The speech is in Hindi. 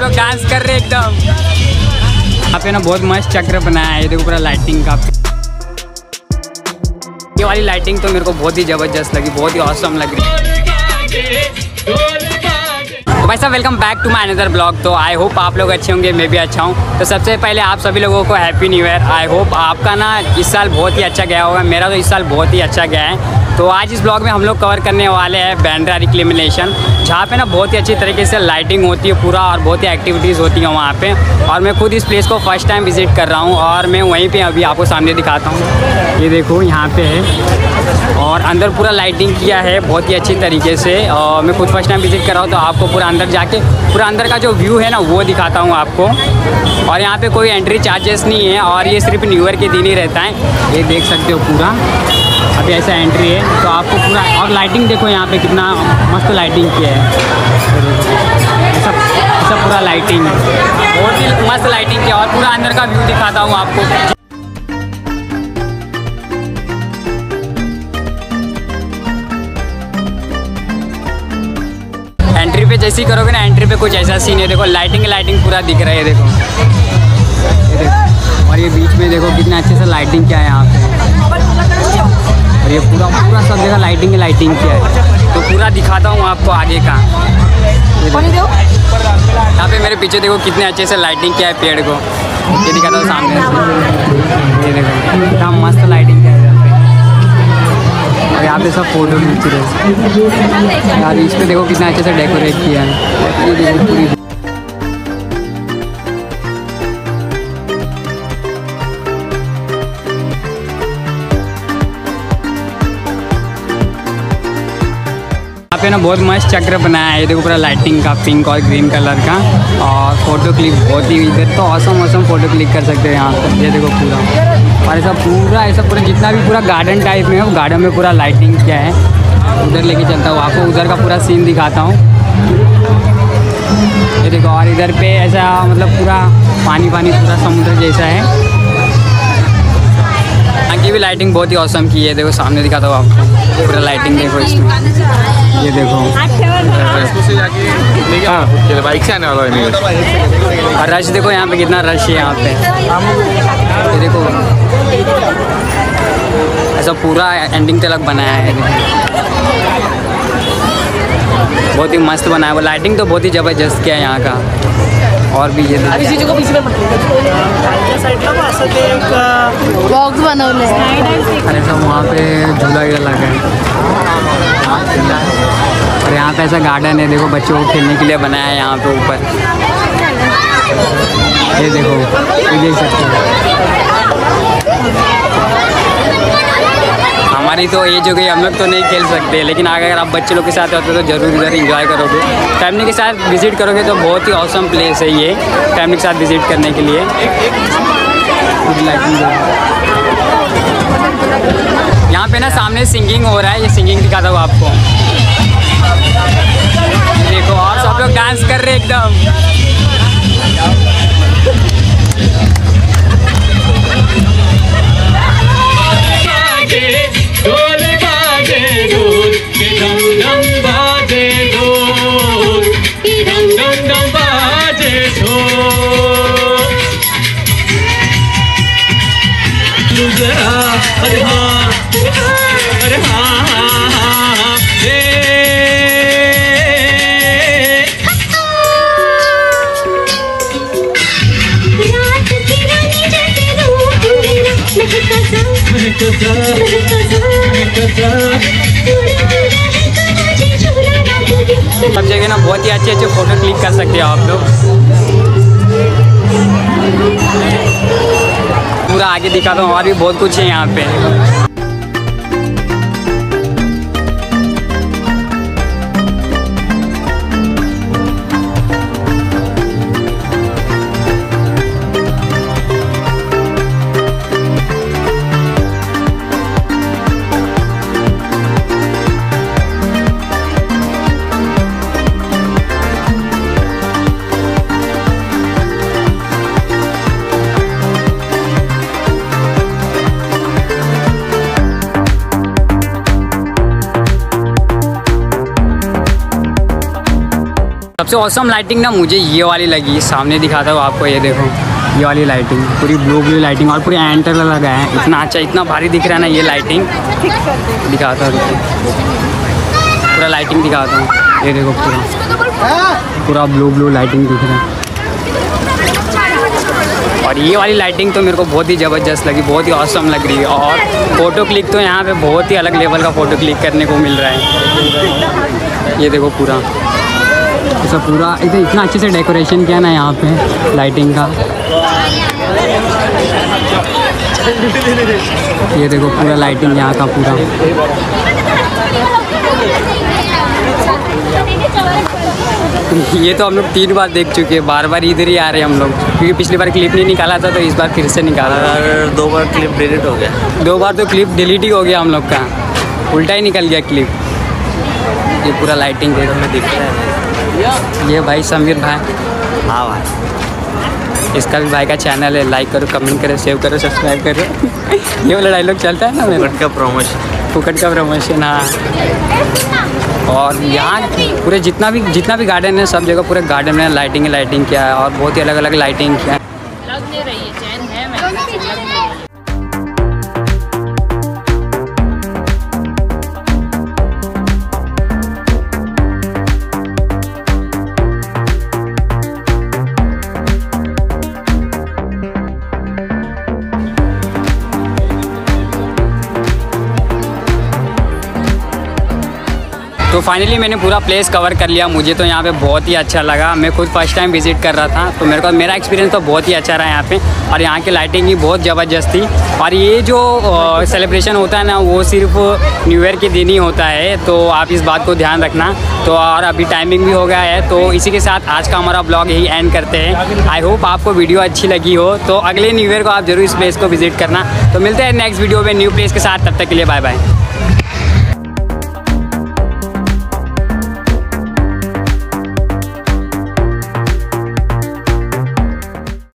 लोग डांस कर रहे एकदम। यहाँ पे ना बहुत मस्त चक्र बनाया है, देखो पूरा लाइटिंग का। ये वाली लाइटिंग तो मेरे को बहुत ही ज़बरदस्त लगी, बहुत ही ऑसम लग रही है। तो भाई साहब welcome back to my another blog. तो आई होप आप लोग अच्छे होंगे, मैं भी अच्छा हूँ। तो सबसे पहले आप सभी लोगों को happy new year. I hope आपका ना इस साल बहुत ही अच्छा गया होगा, मेरा तो इस साल बहुत ही अच्छा गया है। तो आज इस ब्लॉग में हम लोग कवर करने वाले हैं बांद्रा रिक्लेमेशन, जहाँ पे ना बहुत ही अच्छी तरीके से लाइटिंग होती है पूरा, और बहुत ही एक्टिविटीज़ होती हैं वहाँ पे। और मैं खुद इस प्लेस को फर्स्ट टाइम विजिट कर रहा हूँ, और मैं वहीं पे अभी आपको सामने दिखाता हूँ। ये देखो यहाँ पे है, और अंदर पूरा लाइटिंग किया है बहुत ही अच्छी तरीके से। और मैं खुद फर्स्ट टाइम विजिट कर रहा हूँ, तो आपको पूरा अंदर जाके पूरा अंदर का जो व्यू है ना वो दिखाता हूँ आपको। और यहाँ पे कोई एंट्री चार्जेस नहीं है, और ये सिर्फ न्यू ईयर के दिन ही रहता है। ये देख सकते हो पूरा अभी ऐसा एंट्री है, तो आपको पूरा। और लाइटिंग देखो यहाँ पे कितना मस्त लाइटिंग किया है, ऐसा पूरा लाइटिंग है, बहुत ही मस्त लाइटिंग किया। और पूरा अंदर का व्यू दिखाता हूँ आपको। एंट्री पे जैसे ही करोगे ना, एंट्री पे कुछ ऐसा सीन है, देखो लाइटिंग पूरा दिख रहा है, ये देखो। और ये बीच में देखो कितना अच्छे से लाइटिंग किया है यहाँ पे, और ये पूरा सब जगह लाइटिंग किया है। तो पूरा दिखाता हूँ आपको आगे का। यहाँ पे मेरे पीछे देखो कितने अच्छे से लाइटिंग किया है पेड़ को, ये दिखाता हूँ सामने से। ये देखो कितना मस्त लाइटिंग किया है यहाँ पे, और यहाँ पे सब फोटो खींच रहे यार। इस पर देखो कितना अच्छे से डेकोरेट किया है, ये देखो पूरी। यहाँ पे ना बहुत मस्त चक्र बनाया है, ये देखो पूरा लाइटिंग का, पिंक और ग्रीन कलर का। और फोटो क्लिक बहुत ही, इधर तो औसम फोटो क्लिक कर सकते हैं यहाँ पे। ये देखो पूरा, और ऐसा पूरा जितना भी पूरा गार्डन टाइप में है, वो गार्डन में पूरा लाइटिंग किया है। उधर लेके चलता हूँ आपको, उधर का पूरा सीन दिखाता हूँ। ये देखो, और इधर पे ऐसा मतलब पूरा पानी पूरा समुद्र जैसा है। यहाँ की भी लाइटिंग बहुत ही औसम की है, देखो सामने दिखाता हूँ आपको पूरा लाइटिंग। देखो इसमें, ये देखो बाइक से आने वाला है। और रश देखो यहाँ पे कितना रश है यहाँ पे। ये देखो ऐसा पूरा एंडिंग तक बनाया है, बहुत ही मस्त बनाया है। वो लाइटिंग तो बहुत ही ज़बरदस्त किया है यहाँ का। और भी ये बॉक्स बनवले, अरे सब वहाँ पे झूला लगा है, और यहाँ पे ऐसा गार्डन है, देखो बच्चों को खेलने के लिए बनाया है यहाँ पे ऊपर। ये देखो, ये देख सकते हो। हमारी तो एज हो गई, हम लोग तो नहीं खेल सकते, लेकिन अगर आप बच्चे लोग के साथ होते तो ज़रूर इधर एंजॉय करोगे। फैमिली के साथ विज़िट करोगे तो बहुत ही ऑसम प्लेस है ये, फैमिली के साथ विज़िट करने के लिए। यहाँ पे ना सामने सिंगिंग हो रहा है, ये सिंगिंग दिखाता हूँ आपको। देखो, और सब लोग डांस कर रहे एकदम। अरे हाँ, अरे हाँ, हाँ, हाँ, हाँ, सब जगह ना बहुत ही अच्छे फोटो क्लिक कर सकते हो आप लोग। पूरा आगे दिखाता हूँ, और भी बहुत कुछ है यहाँ पे। सबसे औसम लाइटिंग ना मुझे ये वाली लगी, सामने दिखाता हूँ आपको, ये देखो ये वाली लाइटिंग, पूरी ब्लू लाइटिंग और पूरी एंटर लगा है, इतना अच्छा इतना भारी दिख रहा है ना ये लाइटिंग। दिखाता हूँ पूरा लाइटिंग दिखाता हूँ, ये देखो पूरा ब्लू लाइटिंग दिख रहा है। और ये वाली लाइटिंग तो मेरे को बहुत ही ज़बरदस्त लगी, बहुत ही औसम लग रही है। और फ़ोटो क्लिक तो यहाँ पे बहुत ही अलग लेवल का फ़ोटो क्लिक करने को मिल रहा है। ये देखो पूरा ऐसा पूरा इतना अच्छे से डेकोरेशन किया ना यहाँ पे लाइटिंग का। ये देखो पूरा लाइटिंग यहाँ का पूरा। ये तो हम लोग 3 बार देख चुके हैं, बार बार इधर ही आ रहे हैं हम लोग, क्योंकि पिछली बार क्लिप नहीं निकाला था तो इस बार फिर से निकाला। 2 बार क्लिप डिलीट हो गया, 2 बार तो क्लिप डिलीट ही हो गया हम लोग का, उल्टा ही निकल गया क्लिप। ये पूरा लाइटिंग देखो में दिख रहा है। ये भाई समीर भाई, हाँ भाई, इसका भी भाई का चैनल है, लाइक करो, कमेंट करो, सेव करो, सब्सक्राइब करो। ये वाला डायलॉग चलता है ना मेरा, फुकट का प्रमोशन। हाँ। और यहाँ पूरे जितना भी गार्डन है सब जगह पूरे गार्डन में लाइटिंग किया है और बहुत ही अलग अलग लाइटिंग किया है। लग नहीं रही है, चैन है मेरे पास, लग नहीं रही है। तो फाइनली मैंने पूरा प्लेस कवर कर लिया। मुझे तो यहाँ पे बहुत ही अच्छा लगा, मैं खुद फर्स्ट टाइम विजिट कर रहा था तो मेरा एक्सपीरियंस तो बहुत ही अच्छा रहा यहाँ पे। और यहाँ की लाइटिंग भी बहुत ज़बरदस्त थी। और ये जो सेलिब्रेशन होता है ना वो सिर्फ न्यू ईयर के दिन ही होता है, तो आप इस बात को ध्यान रखना। तो और अभी टाइमिंग भी हो गया है, तो इसी के साथ आज का हमारा ब्लॉग यही एंड करते हैं। आई होप आपको वीडियो अच्छी लगी हो, तो अगले न्यू ईयर को आप जरूर इस प्लेस को विजिट करना। तो मिलते हैं नेक्स्ट वीडियो में न्यू प्लेस के साथ, तब तक के लिए बाय बाय।